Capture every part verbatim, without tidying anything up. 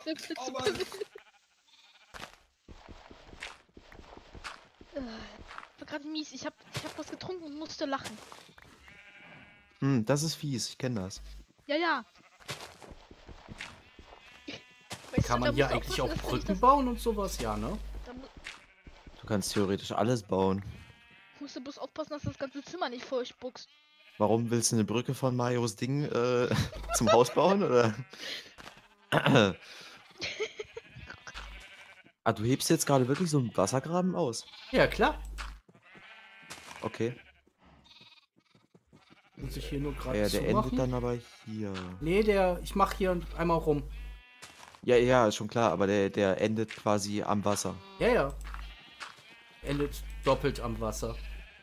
Oh Mann. War gerade mies. Ich hab, ich hab was getrunken und musste lachen. Hm, das ist fies, ich kenne das. Ja, ja. Weißt Kann du, man da hier musst du eigentlich aufpassen, auch dass du nicht Brücken das- bauen und sowas? Ja, ne? Da mu Du kannst theoretisch alles bauen. musst du bloß aufpassen, dass das ganze Zimmer nicht vollspuckst. Warum willst du eine Brücke von Marios Ding äh, zum Haus bauen, oder? Ah, du hebst jetzt gerade wirklich so einen Wassergraben aus? Ja, klar. Okay. Muss ich hier nur gerade Ja, der endet zumachen? dann aber hier. Nee, der, ich mach hier einmal rum. Ja, ja, ist schon klar, aber der, der endet quasi am Wasser. Ja, ja. Endet doppelt am Wasser.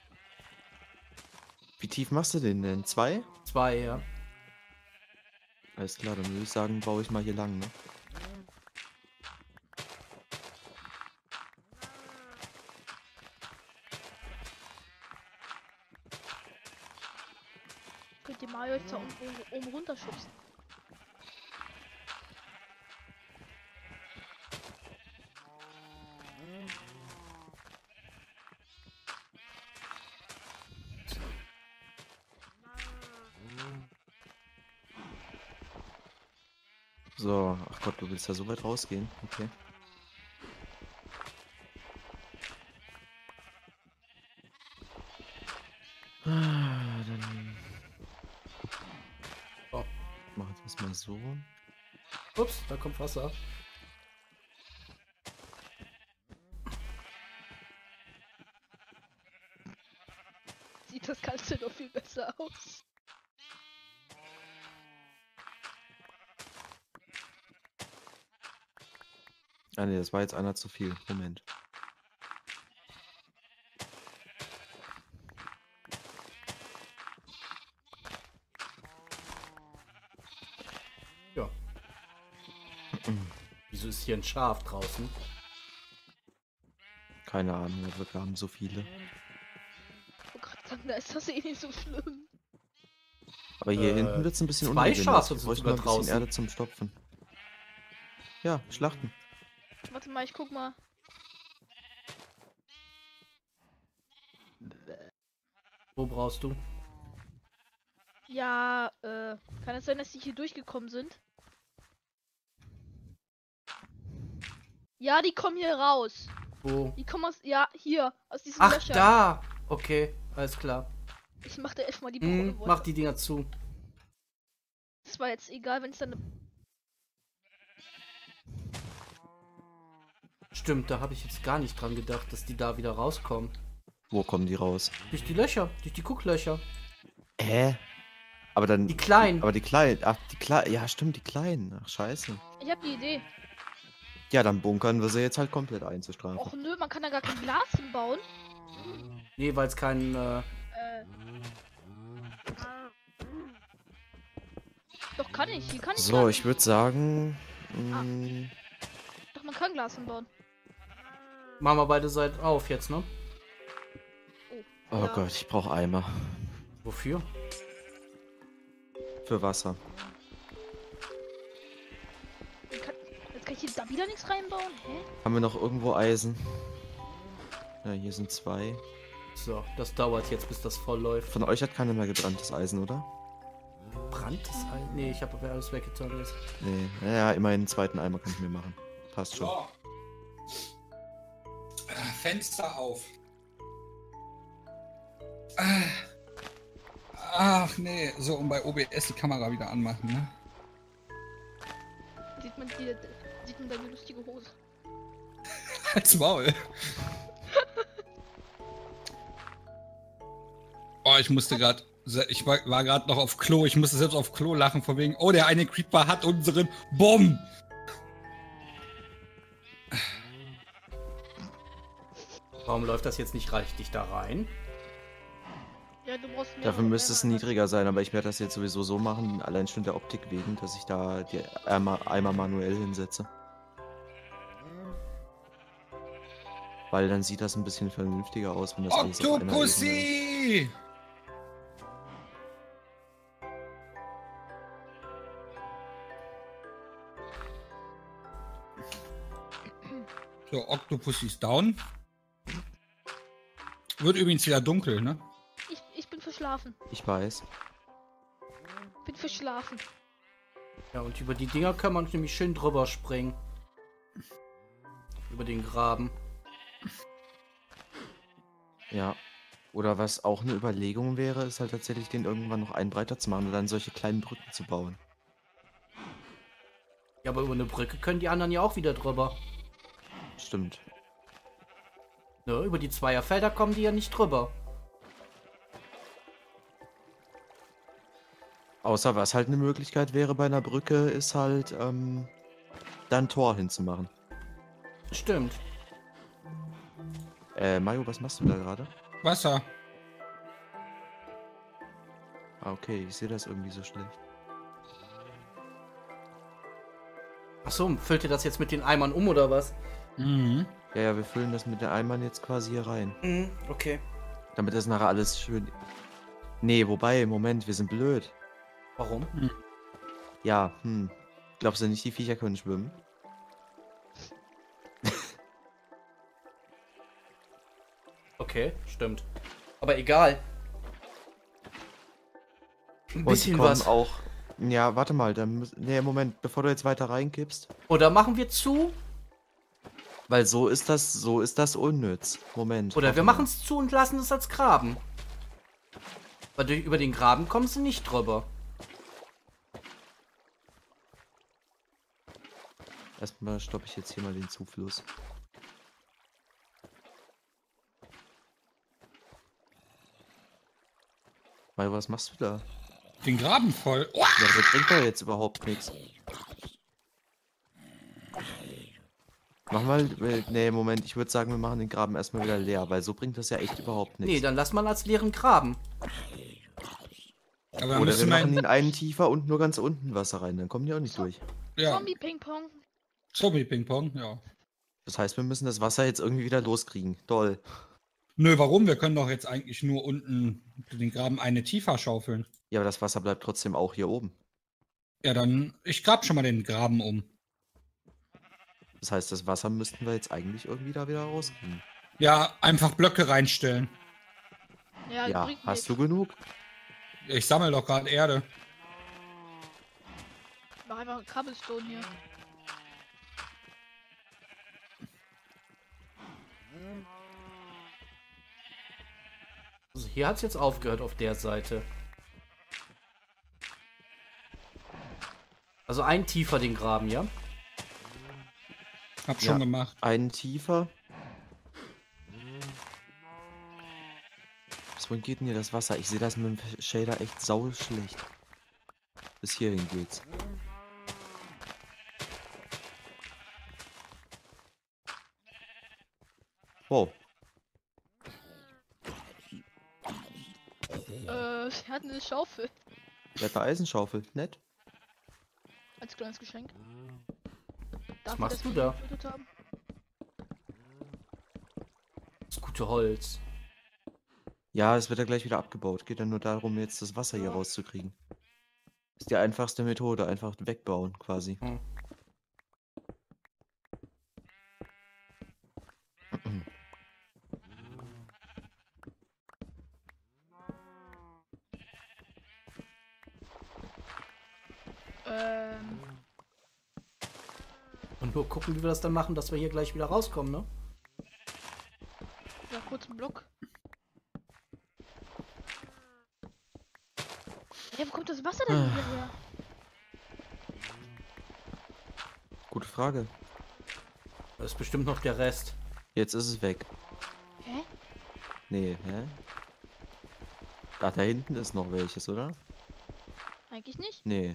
Wie tief machst du den denn? Zwei? Zwei, ja. Alles klar, dann würde ich sagen, baue ich mal hier lang, ne? Könnt ihr Mario jetzt da oben, oben, oben runterschubsen? So, ach Gott, du willst da so weit rausgehen. Okay. Ah, dann So. mach ich das mal so. Ups, da kommt Wasser. Sieht das Ganze doch viel besser aus. Ah ne, das war jetzt einer zu viel. Moment. Ja. Wieso ist hier ein Schaf draußen? Keine Ahnung, wir haben so viele. Ich wollte gerade sagen, da ist das eh nicht so schlimm. Aber hier Äh, hinten wird es ein bisschen zwei unangenehm. Schafe Wir sind bräuchten sogar mal ein bisschen draußen. Erde zum Stopfen. Ja, schlachten. Warte mal, ich guck mal. Wo brauchst du? Ja, äh, kann es sein, dass die hier durchgekommen sind? Ja, die kommen hier raus. Wo? Die kommen aus, ja, hier, aus diesen Ach, Löchern. da! Okay, alles klar. Ich mach da erstmal die Hm, Braune mach die Dinger zu. Das war jetzt egal, wenn es dann... Stimmt, da habe ich jetzt gar nicht dran gedacht, dass die da wieder rauskommen. Wo kommen die raus? Durch die Löcher, durch die Gucklöcher. Hä? Aber dann. Die kleinen. Aber die kleinen. Ach, die kleinen. Ja, stimmt, die kleinen. Ach, scheiße. Ich hab die Idee. Ja, dann bunkern wir sie jetzt halt komplett Och einzustrafen. nö, man kann da gar kein Glas hinbauen. Nee, weil es kein. Äh, Äh. Doch, kann ich. Hier kann ich So, Glas ich würde sagen. Mh, Doch, man kann Glas hinbauen. machen wir beide Seiten auf jetzt, ne? oh Ja. Gott, ich brauche Eimer. Wofür? Für Wasser. Jetzt kann, jetzt kann ich hier da wieder nichts reinbauen? Hä? Haben wir noch irgendwo Eisen? Ja, hier sind zwei. So, das dauert jetzt, bis das voll läuft. Von euch hat keiner mehr gebranntes Eisen, oder? Branntes Eisen? Nee, ich habe aber alles weggetan jetzt. Nee. Naja, immerhin einen zweiten Eimer kann ich mir machen. Passt schon. So. Äh, Fenster auf. Ah. Ach nee, so und bei O B S die Kamera wieder anmachen, ne? Sieht man die, sieht man deine lustige Hose. Als Maul. Oh, ich musste gerade, ich war, war gerade noch auf Klo, ich musste selbst auf Klo lachen, von wegen, oh, der eine Creeper hat unseren Bumm. Warum läuft das jetzt nicht richtig da rein? Ja, du brauchst mehr. Dafür müsste es niedriger sein, aber ich werde das jetzt sowieso so machen, allein schon der Optik wegen, dass ich da die Eimer, Eimer manuell hinsetze. Weil dann sieht das ein bisschen vernünftiger aus, wenn das alles auf einer Ebene ist. Octopussy! So, Octopus ist down. Wird übrigens wieder dunkel, ne? Ich, ich bin verschlafen. Ich weiß. Bin verschlafen. Ja, und über die Dinger kann man nämlich schön drüber springen. Über den Graben. Ja. Oder was auch eine Überlegung wäre, ist halt tatsächlich den irgendwann noch einen breiter zu machen und dann solche kleinen Brücken zu bauen. Ja, aber über eine Brücke können die anderen ja auch wieder drüber. Stimmt. Ne, über die Zweierfelder kommen die ja nicht drüber. Außer was halt eine Möglichkeit wäre bei einer Brücke, ist halt, ähm, da ein Tor hinzumachen. Stimmt. Äh, Mario, was machst du da gerade? Wasser. Ah, okay, ich sehe das irgendwie so schlecht. Achso, füllt ihr das jetzt mit den Eimern um oder was? Mhm. Ja, ja, wir füllen das mit den Eimern jetzt quasi hier rein. Mhm, okay. Damit das nachher alles schön... Nee, wobei, Moment, wir sind blöd. Warum? Ja, hm. Glaubst du nicht, die Viecher können schwimmen? Okay, stimmt. Aber egal. Ein Und bisschen die kommen was. auch... Ja, warte mal, dann müssen... Nee, Moment, bevor du jetzt weiter reinkippst. Oder machen wir zu, Weil so ist das, so ist das unnütz. Moment. oder warte wir mal. machen es zu und lassen es als Graben. Weil durch, über den Graben kommen sie nicht drüber. Erstmal stoppe ich jetzt hier mal den Zufluss. Mario, was machst du da? Den Graben voll. Oh, Ja, das bringt doch jetzt überhaupt nichts. Mach mal, äh, nee, Moment, ich würde sagen, wir machen den Graben erstmal wieder leer, weil so bringt das ja echt überhaupt Nee, nichts. dann lass mal als leeren Graben. aber dann Oder wir müssen machen wir ihn einen tiefer und nur ganz unten Wasser rein, dann kommen die auch nicht durch. ja, Zombie-Ping-Pong. Zombie-Ping-Pong, ja. Das heißt, wir müssen das Wasser jetzt irgendwie wieder loskriegen. Toll. Nö, warum? Wir können doch jetzt eigentlich nur unten den Graben eine tiefer schaufeln. Ja, aber das Wasser bleibt trotzdem auch hier oben. Ja, dann, ich grab schon mal den Graben um. Das heißt, das Wasser müssten wir jetzt eigentlich irgendwie da wieder rauskriegen. Ja, einfach Blöcke reinstellen. Ja, Ja, bringt hast nix. du genug? Ich sammle doch gerade Erde. Mach einfach einen Cobblestone hier. Also hier hat es jetzt aufgehört auf der Seite. Also ein tiefer den Graben, ja? Hab schon Ja. gemacht. Einen tiefer. Bis wohin geht denn hier das Wasser? Ich sehe das mit dem Shader echt sau schlecht. Bis hierhin geht's. Wow. Äh, wir hatten eine Schaufel. Der hat eine Eisenschaufel. Nett. Als kleines Geschenk. Was Dafür, machst dass du wir da? getötet haben. Das gute Holz. Ja, es wird ja gleich wieder abgebaut. Geht dann nur darum, jetzt das Wasser hier Ja. rauszukriegen. Ist die einfachste Methode. Einfach wegbauen, quasi. Hm. Ähm, Und nur gucken, wie wir das dann machen, dass wir hier gleich wieder rauskommen, ne? ja, kurz einen Block. Ja, wo kommt das Wasser denn wieder her? Gute Frage. Das ist bestimmt noch der Rest. Jetzt ist es weg. Hä? Nee, hä? Ach, da hinten ist noch welches, oder? Eigentlich nicht. Nee.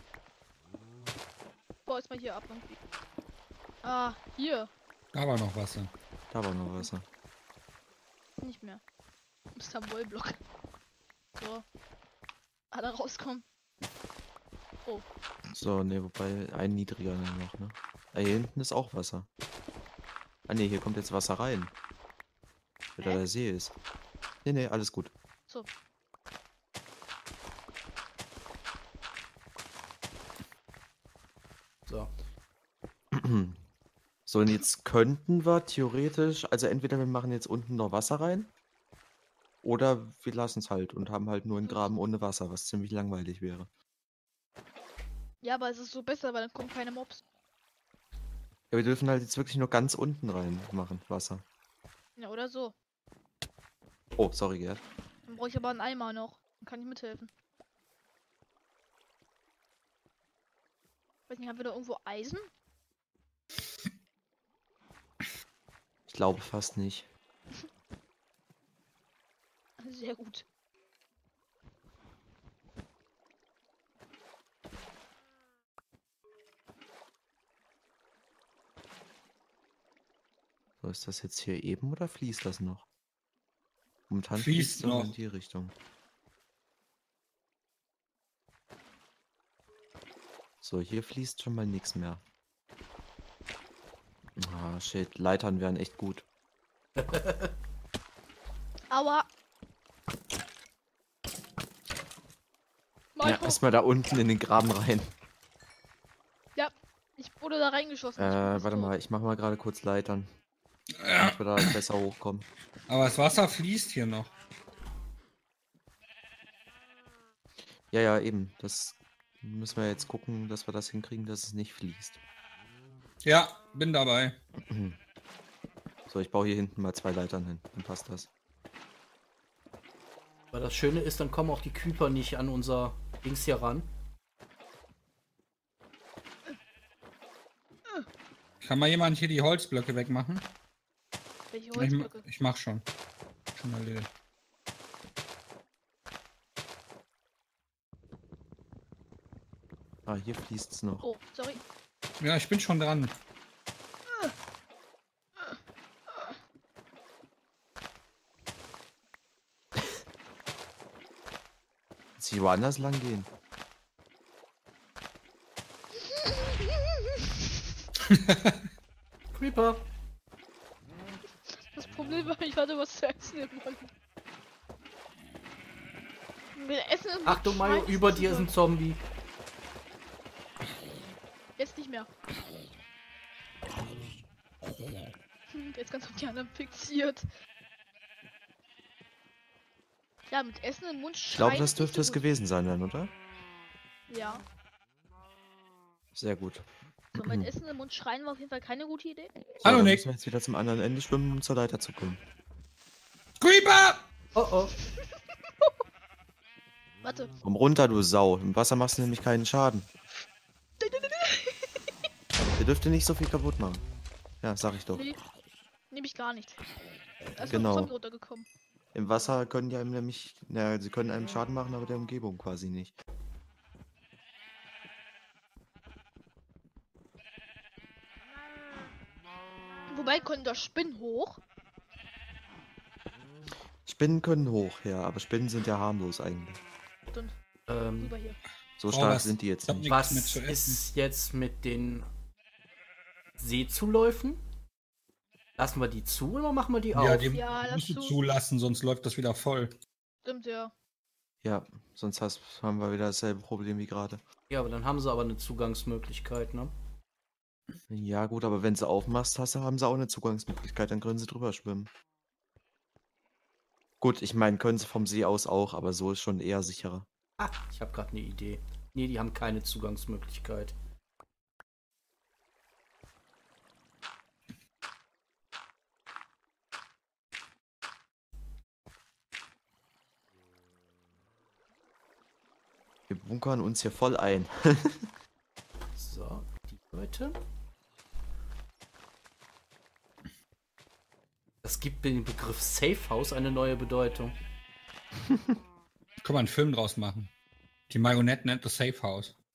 Boah, ist mal hier ab irgendwie. Ah, hier. Da war noch Wasser. Da war noch Wasser. Nicht mehr. Mister Wollblock. So. Ah, da rauskommen. Oh. So, nee, wobei ein niedriger nur noch, ne? Ah, hier hinten ist auch Wasser. Ah, nee, hier kommt jetzt Wasser rein. Weil da Hä? der See ist. Nee, nee, alles gut. So. So. So, und jetzt könnten wir theoretisch, also entweder wir machen jetzt unten noch Wasser rein, oder wir lassen es halt und haben halt nur einen Graben ohne Wasser, was ziemlich langweilig wäre. Ja, aber es ist so besser, weil dann kommen keine Mobs. Ja, wir dürfen halt jetzt wirklich nur ganz unten rein machen, Wasser. Ja, oder so. Oh, sorry, Gerd. Dann brauche ich aber einen Eimer noch. Dann kann ich mithelfen. Weiß nicht, haben wir da irgendwo Eisen? Ich glaube fast nicht. Sehr gut. So, ist das jetzt hier eben oder fließt das noch? Momentan Fließt fließt es noch in noch. die Richtung. So, hier fließt schon mal nichts mehr. Ah, shit, Leitern wären echt gut. Aua! Mal Ja, erstmal da unten in den Graben rein. Ich wurde da reingeschossen. ich bin Äh, fast warte tot. mal, ich mach mal gerade kurz Leitern, Ja, damit wir da besser hochkommen. aber das Wasser fließt hier noch. Ja, ja, eben. Das müssen wir jetzt gucken, dass wir das hinkriegen, dass es nicht fließt. Ja, bin dabei. So, ich baue hier hinten mal zwei Leitern hin. Dann passt das. Weil das Schöne ist, dann kommen auch die Creeper nicht an unser Dings hier ran. Kann mal jemand hier die Holzblöcke wegmachen? Welche Ich, ma- Holzblöcke? ich mach schon. Schon erledigt. Ah, hier fließt es noch. Oh, sorry. Ja, ich bin schon dran. Jetzt hier woanders lang gehen. Creeper! Das Problem war, ich hatte was zu essen im Mund. Wir essen im Achtung, Mario, Schwein über dir ist zusammen. ein Zombie. Jetzt nicht mehr. Hm, Jetzt ganz auf die anderen fixiert. Ja, mit Essen im Mund Ich glaube, schreien das ist nicht dürfte so es gut. gewesen sein dann, oder? Ja. Sehr gut. So, mit Essen im Mund schreien war auf jeden Fall keine gute Idee. So, Hallo, dann Nick. müssen wir jetzt wieder zum anderen Ende schwimmen, um zur Leiter zu kommen. Creeper! Oh oh. Warte. Komm runter, du Sau. Im Wasser machst du nämlich keinen Schaden. Ihr dürft ihr nicht so viel kaputt machen. Ja, sag ich doch. Nee, nehme ich gar nicht. Da ist Genau. noch ein Zombie runtergekommen. Im Wasser können die einem nämlich, naja, sie können einem Schaden machen, aber der Umgebung quasi nicht. Wobei, können da Spinnen hoch? Spinnen können hoch, ja, aber Spinnen sind ja harmlos eigentlich. Dann Ähm, rüber hier. So Oh, stark was- sind die jetzt ich hab nicht. nichts was mehr zu essen. ist jetzt mit den Seezuläufen? Lassen wir die zu oder machen wir die Ja, auf? die Ja, lass musst du zu. zulassen, sonst läuft das wieder voll. Stimmt, ja. Ja, sonst hast, haben wir wieder dasselbe Problem wie gerade. Ja, aber dann haben sie aber eine Zugangsmöglichkeit, ne? Ja gut, aber wenn sie aufmachst, hast, du- haben sie auch eine Zugangsmöglichkeit, dann können sie drüber schwimmen. Gut, ich meine, können sie vom See aus auch, aber so ist schon eher sicherer. Ah, ich habe gerade eine Idee. Nee, die haben keine Zugangsmöglichkeit. Wir bunkern uns hier voll ein. So, die Leute. Das gibt dem Begriff Safe House eine neue Bedeutung. Können wir einen Film draus machen. Die Marionette nennt das Safe House.